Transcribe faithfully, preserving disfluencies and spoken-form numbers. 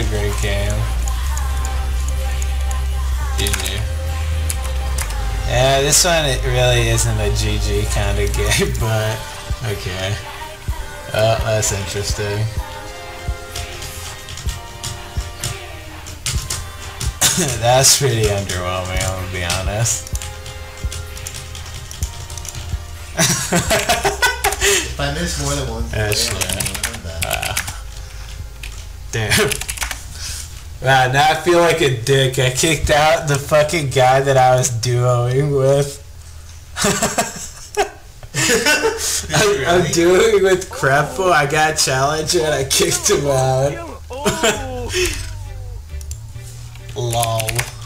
great game. G G. Yeah, this one it really isn't a G G kind of game, but okay. Oh, that's interesting. That's pretty underwhelming, I'm gonna be honest. If I miss more than one play, Actually, uh, damn. Wow, now I feel like a dick. I kicked out the fucking guy that I was duoing with. I'm, I'm duoing with Krepo. I got challenged and I kicked him out. Lol.